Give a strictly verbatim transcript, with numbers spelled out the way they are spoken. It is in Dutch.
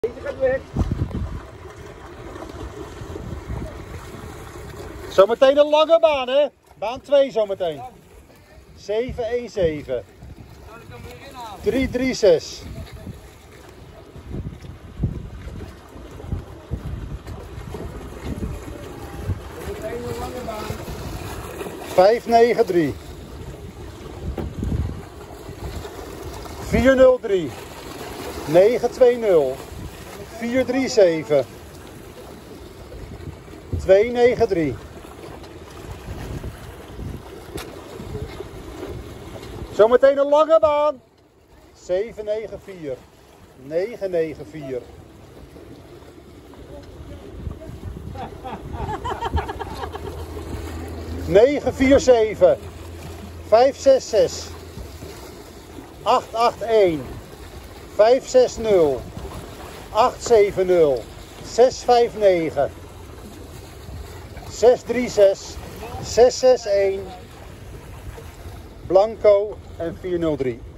Deze gaat weg. Zometeen een lange baan, hè? Baan twee zometeen. zeven een zeven. drie drie zes. Een lange baan. vijf negen drie. vier nul drie. negen twee nul. vier drie zeven. twee negen drie. Zometeen een lange baan. zeven negen vier. negen negen vier. negen vier zeven. vijf zes zes. acht acht een. vijf zes nul. acht zeven nul. zes vijf negen. zes drie zes. zes zes een. Blanco en vier nul drie.